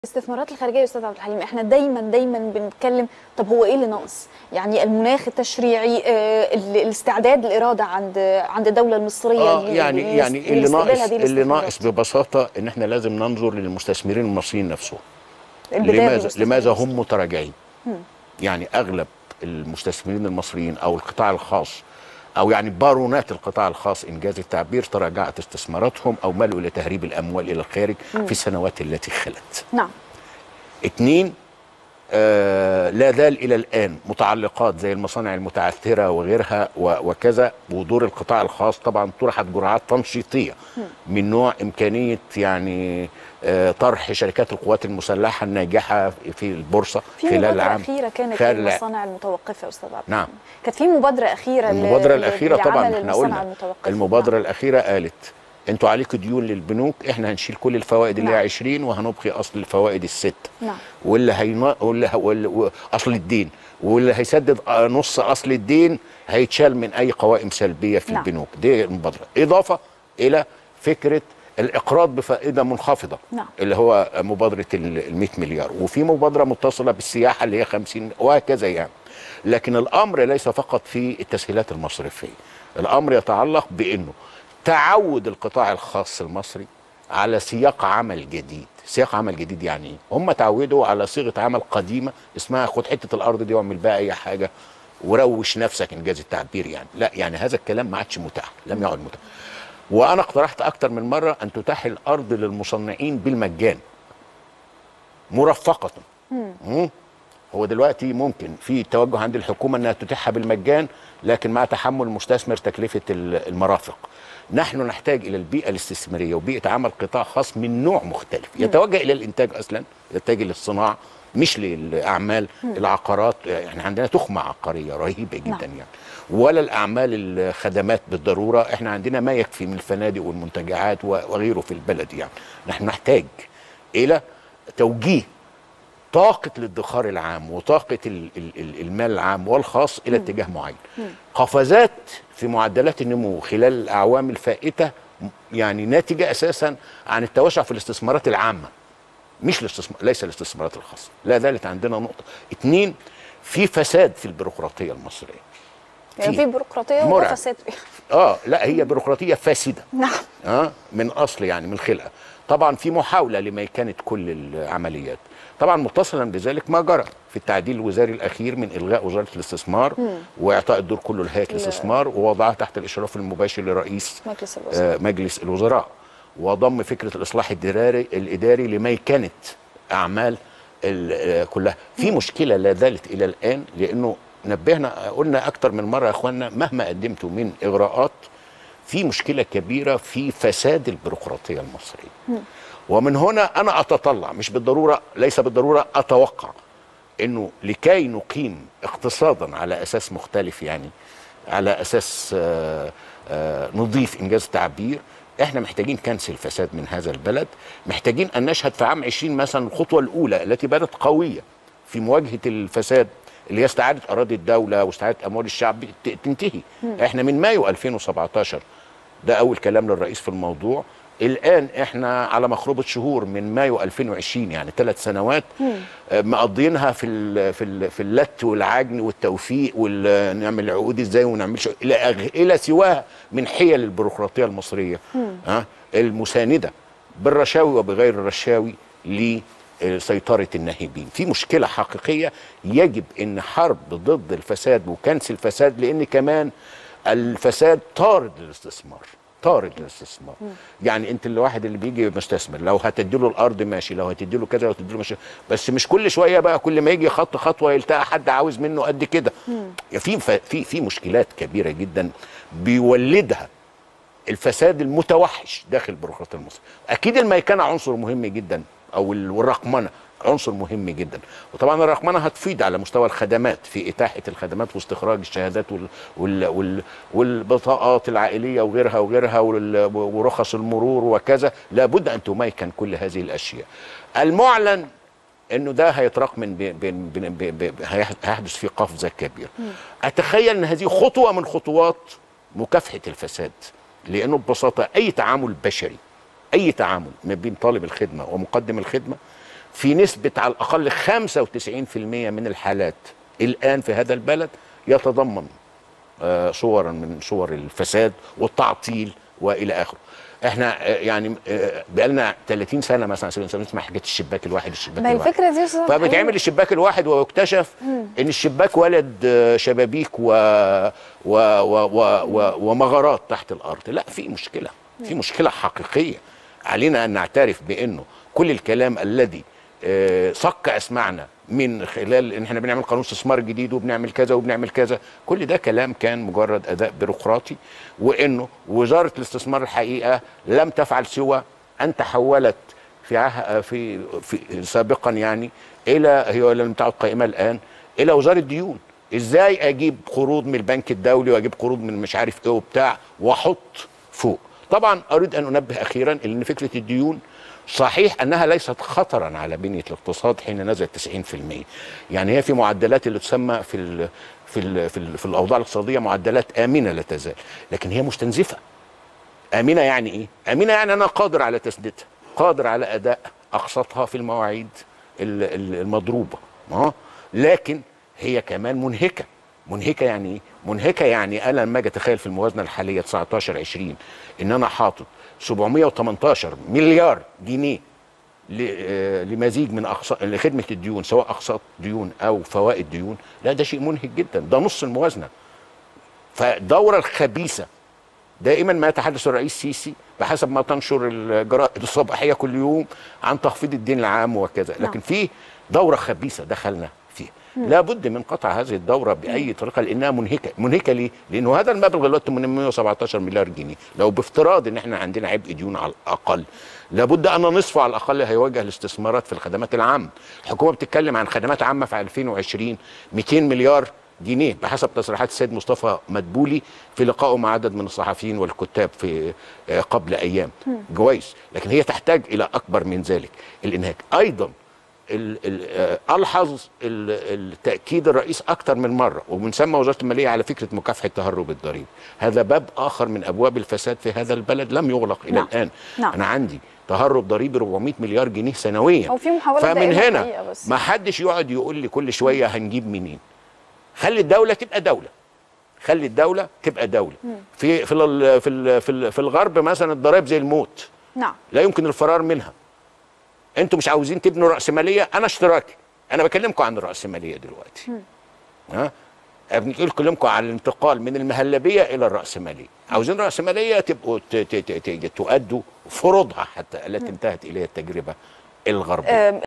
الاستثمارات الخارجيه يا استاذ عبد الحليم، احنا دايما بنتكلم طب هو ايه اللي ناقص؟ يعني المناخ التشريعي، الاستعداد، الاراده عند الدوله المصريه يعني اللي ناقص ببساطه ان احنا لازم ننظر للمستثمرين المصريين نفسهم. لماذا هم متراجعين؟ يعني اغلب المستثمرين المصريين او القطاع الخاص او يعني بارونات القطاع الخاص انجاز التعبير تراجعت استثماراتهم او مالوا الى تهريب الاموال الى الخارج في السنوات التي خلت. نعم. 2 لا زال الى الان متعلقات زي المصانع المتعثره وغيرها وكذا، ودور القطاع الخاص طبعا طرحت جرعات تنشيطيه من نوع امكانيه يعني طرح شركات القوات المسلحه الناجحه في البورصه خلال العام. في مبادره اخيره كانت للمصانع المتوقفه يا استاذ عبد الحليم. نعم، كانت في مبادره اخيره. المبادره الاخيره طبعا احنا قلنا المبادره نعم. الاخيره قالت انتوا عليكم ديون للبنوك، احنا هنشيل كل الفوائد اللي هي 20 وهنبقي اصل الفوائد ال6. نعم. واللي اصل الدين، واللي هيسدد نص اصل الدين هيتشال من اي قوائم سلبيه في البنوك. دي المبادره، اضافه الى فكره الاقراض بفائده منخفضه. نعم. اللي هو مبادره ال100 مليار، وفي مبادره متصله بالسياحه اللي هي 50 وهكذا يعني. لكن الامر ليس فقط في التسهيلات المصرفيه، الامر يتعلق بانه تعود القطاع الخاص المصري على سياق عمل جديد. سياق عمل جديد يعني ايه؟ هم تعودوا على صيغه عمل قديمه اسمها خد حته الارض دي واعمل بقى اي حاجه وروش نفسك انجاز التعبير يعني. لا، يعني هذا الكلام ما عادش متاح، لم يعد متاح. وانا اقترحت اكتر من مره ان تتاح الارض للمصنعين بالمجان مرفقه. هو دلوقتي ممكن في توجه عند الحكومه انها تتيحها بالمجان، لكن مع تحمل المستثمر تكلفه المرافق. نحن نحتاج الى البيئه الاستثماريه وبيئه عمل قطاع خاص من نوع مختلف يتوجه الى الانتاج اصلا، يتجه للصناعه مش للاعمال العقارات. يعني عندنا تخمه عقاريه رهيبه جدا يعني، ولا الاعمال الخدمات بالضروره. احنا عندنا ما يكفي من الفنادق والمنتجعات وغيره في البلد يعني. نحن نحتاج الى توجيه طاقة الادخار العام وطاقة المال العام والخاص إلى اتجاه معين. قفزات في معدلات النمو خلال الأعوام الفائتة يعني ناتجة أساسا عن التوسع في الاستثمارات العامة، مش ليس الاستثمارات الخاصة. لا زالت عندنا نقطة. 2 في فساد في البيروقراطية المصرية. يعني في بيروقراطية وفساد. لا، هي بيروقراطية فاسدة. نعم. من أصل يعني من خلقة. طبعا في محاولة لميكنة كل العمليات. طبعا متصلا بذلك ما جرى في التعديل الوزاري الاخير من الغاء وزاره الاستثمار واعطاء الدور كله لهيئه الاستثمار ووضعها تحت الاشراف المباشر لرئيس مجلس الوزراء، وضم فكره الاصلاح الاداري لميكنه اعمال كلها. في مشكله لا زالت الى الان، لانه نبهنا قلنا اكثر من مره يا اخواننا مهما قدمتوا من اغراءات في مشكله كبيره في فساد البيروقراطيه المصريه. ومن هنا أنا أتطلع، مش بالضرورة، ليس بالضرورة، أتوقع أنه لكي نقيم اقتصادا على أساس مختلف، يعني على أساس نضيف إنجاز التعبير، إحنا محتاجين كنس الفساد من هذا البلد. محتاجين أن نشهد في عام 20 مثلا الخطوة الأولى التي بدت قوية في مواجهة الفساد، اللي هي استعادة أراضي الدولة واستعادة أموال الشعب تنتهي. إحنا من مايو 2017 ده أول كلام للرئيس في الموضوع. الآن احنا على مخروبة شهور من مايو 2020، يعني 3 سنوات مقضينها في اللت والعجن والتوفيق ونعمل عقود ازاي ونعملش الى سواها من حيل البيروقراطيه المصريه المسانده بالرشاوي وبغير الرشاوي لسيطره الناهبين. في مشكله حقيقيه يجب ان حرب ضد الفساد وكنس الفساد، لان كمان الفساد طارد للاستثمار. يعني انت الواحد اللي بيجي مستثمر لو هتديله الارض ماشي، لو هتديله كذا، لو هتديله ماشي، بس مش كل شويه بقى كل ما يجي خطوه يلتقى حد عاوز منه قد كده. في مشكلات كبيره جدا بيولدها الفساد المتوحش داخل البيروقراطيه المصريه. اكيد الميكنه عنصر مهم جدا، او الرقمنه عنصر مهم جدا. وطبعا الرقمنه هتفيد على مستوى الخدمات في اتاحه الخدمات واستخراج الشهادات والبطاقات العائليه وغيرها ورخص المرور وكذا. لابد ان تميكن كل هذه الاشياء. المعلن انه ده هيتراكم هيحدث فيه قفزه كبيره. اتخيل ان هذه خطوه من خطوات مكافحه الفساد، لانه ببساطه اي تعامل بشري، اي تعامل ما بين طالب الخدمه ومقدم الخدمه في نسبه على الاقل 95% من الحالات الان في هذا البلد يتضمن صورا من صور الفساد والتعطيل والى اخره. احنا يعني بقالنا 30 سنه مثلا نسمع حكايه الشباك الواحد الشباك ما الواحد. الفكره دي فبيتعمل الشباك الواحد ويكتشف ان الشباك ولد شبابيك ومغارات تحت الارض. لا، في مشكله، في مشكله حقيقيه. علينا ان نعترف بانه كل الكلام الذي صك اسمعنا من خلال ان احنا بنعمل قانون استثمار جديد وبنعمل كذا وبنعمل كذا، كل ده كلام كان مجرد اداء بيروقراطي، وانه وزاره الاستثمار الحقيقه لم تفعل سوى ان تحولت في سابقا يعني الى، هي لم تعد قائمه الان، الى وزاره ديون. ازاي اجيب قروض من البنك الدولي واجيب قروض من مش عارف ايه وبتاع واحط فوق. طبعا اريد ان انبه اخيرا ان فكره الديون صحيح انها ليست خطرا على بنيه الاقتصاد حين نزلت 90%. يعني هي في معدلات اللي تسمى في الاوضاع الاقتصاديه معدلات امنه لا تزال، لكن هي مستنزفه. امنه يعني ايه؟ امنه يعني انا قادر على تسديدها، قادر على اداء اقساطها في المواعيد المضروبه، لكن هي كمان منهكه. منهكه يعني ايه؟ منهكه يعني انا لما اجي اتخيل في الموازنه الحاليه 19/20 ان انا حاطط 718 مليار جنيه لمزيج من لخدمه الديون، سواء اقساط ديون او فوائد ديون، لا ده شيء منهك جدا، ده نص الموازنه. فالدوره الخبيثه دائما ما يتحدث الرئيس السيسي بحسب ما تنشر الجرائد الصباحيه كل يوم عن تخفيض الدين العام وكذا، لكن في دوره خبيثه دخلنا فيها. لابد من قطع هذه الدوره باي طريقه لانها منهكه. منهكه ليه؟ لانه هذا المبلغ دلوقتي 817 مليار جنيه، لو بافتراض ان احنا عندنا عبء ديون على الاقل، لابد ان نصفه على الاقل هيوجه الاستثمارات في الخدمات العامه. الحكومه بتتكلم عن خدمات عامه في 2020 200 مليار جنيه بحسب تصريحات السيد مصطفى مدبولي في لقائه مع عدد من الصحفيين والكتاب في قبل ايام. كويس، لكن هي تحتاج الى اكبر من ذلك. الانهاك ايضا الحظ التاكيد الرئيس اكثر من مره، ومن ثم وزاره الماليه على فكره مكافحه تهرب الضريبه. هذا باب اخر من ابواب الفساد في هذا البلد لم يغلق الى الان. انا عندي تهرب ضريبي 400 مليار جنيه سنويا، فمن هنا ما حدش يقعد يقول لي كل شويه هنجيب منين. خلي الدوله تبقى دوله، خلي الدوله تبقى دوله. في الغرب مثلا الضرائب زي الموت، لا يمكن الفرار منها. انتوا مش عاوزين تبنوا رأسمالية، انا اشتراكي. انا بكلمكم عن الرأسمالية دلوقتي. بنكلمكم عن الانتقال من المهلبية الى الرأسمالية. عاوزين رأسمالية تبقوا تؤدوا فروضها حتى التي انتهت اليها التجربة الغربية.